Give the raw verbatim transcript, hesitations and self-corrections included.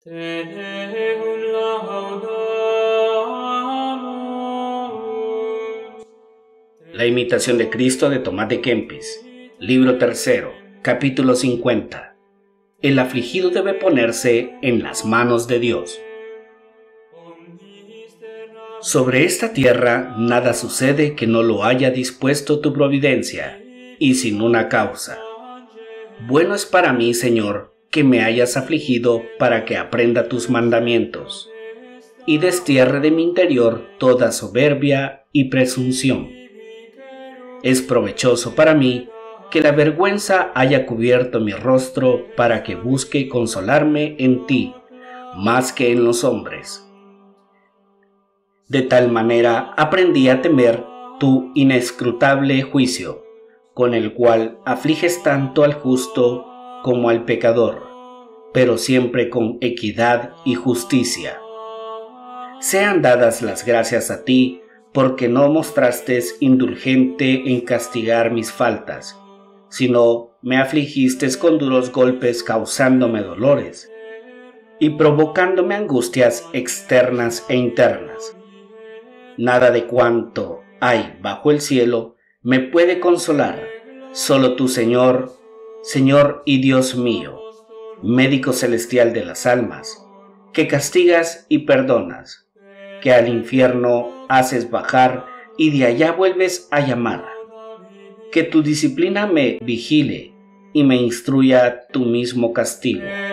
Te Deum laudamus. La imitación de Cristo de Tomás de Kempis, libro tercero, capítulo cincuenta. El afligido debe ponerse en las manos de Dios. Sobre esta tierra nada sucede que no lo haya dispuesto tu providencia, y sin una causa. Bueno es para mí, Señor, que me hayas afligido para que aprenda tus mandamientos, y destierre de mi interior toda soberbia y presunción. Es provechoso para mí que la vergüenza haya cubierto mi rostro para que busque consolarme en ti, más que en los hombres. De tal manera aprendí a temer tu inescrutable juicio, con el cual afliges tanto al justo como al pecador, pero siempre con equidad y justicia. Sean dadas las gracias a ti, porque no mostraste indulgente en castigar mis faltas, sino me afligiste con duros golpes causándome dolores y provocándome angustias externas e internas. Nada de cuanto hay bajo el cielo me puede consolar, solo tú, Señor, Señor y Dios mío, médico celestial de las almas, que castigas y perdonas, que al infierno haces bajar y de allá vuelves a llamar. Que tu disciplina me vigile y me instruya tu mismo castigo.